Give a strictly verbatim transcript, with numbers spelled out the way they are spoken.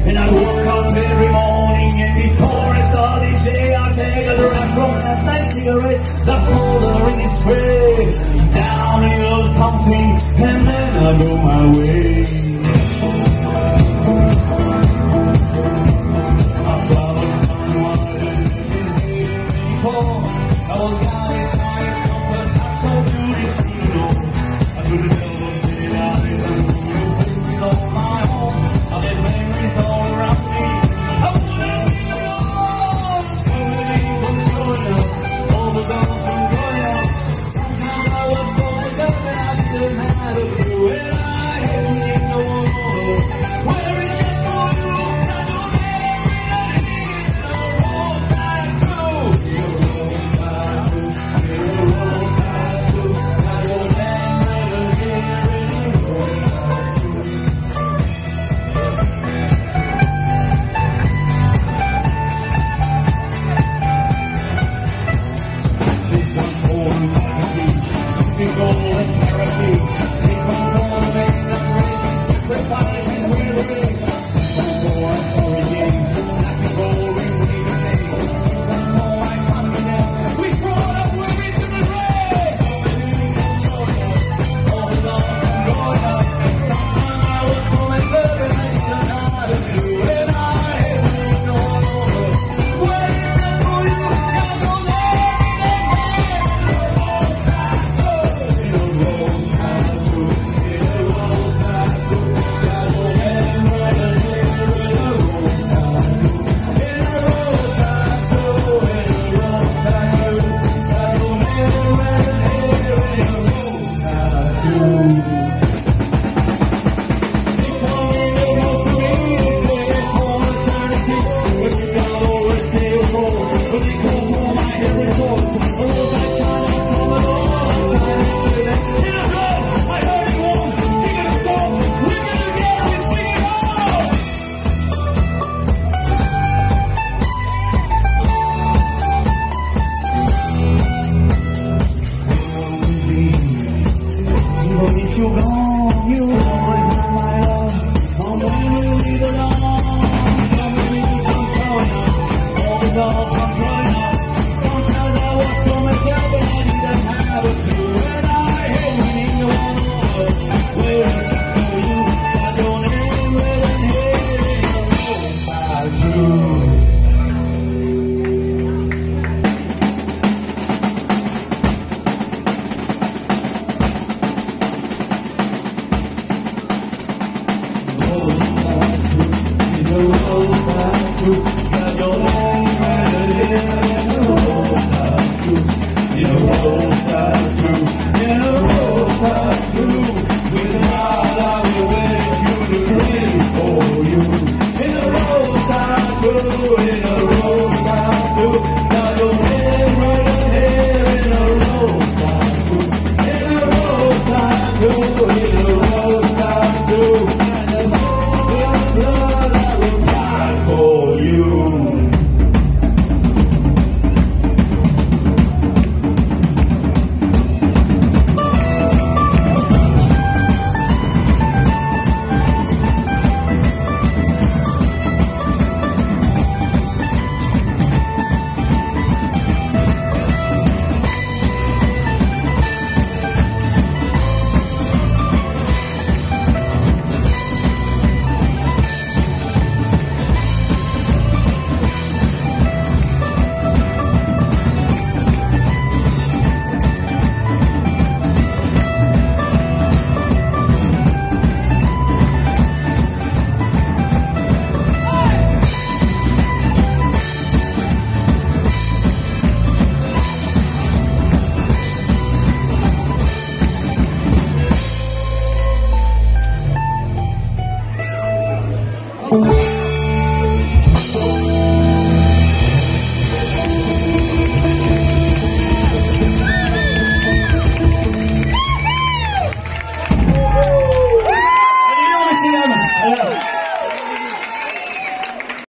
And I woke up every morning, and before I start each day, I take a drag from last night's cigarettes that's smoldering its way. Down a little something, and then I go my way. I followed someone who didn't before. I was down in my compass, I saw beauty, you know. I couldn't tell them that I didn't know places on my own. I had memories all around me. I wouldn't be alone. So many from showing up, all the girls from growing up. Sometimes I was so good that I didn't have a clue. And I hadn't no one. Where is just for you? I don't have everything in the road back through. You're a road back through. You're a road back through. Now you're never here in a road back through. This one's for the legacy. It's been golden therapy. This one's for the men that raise sacrifice and wear the ring. This one's for authorities. Nothing boring, we need a name. This one's for my confidence. We brought up women to the grave. So many men showing up. All the dogs from growing up. Sometimes I was so much better and I didn't know how to do. And I had no one. Where is that for you? God don't have you're gone, you always have my love. I'm gonna leave it on. So many people showing up, all the dogs I'm growing up. Sometimes I was so messed up and I didn't have a clue. And I hate winning the war. Where is just for you? I don't even really hear it. I do. Yeah.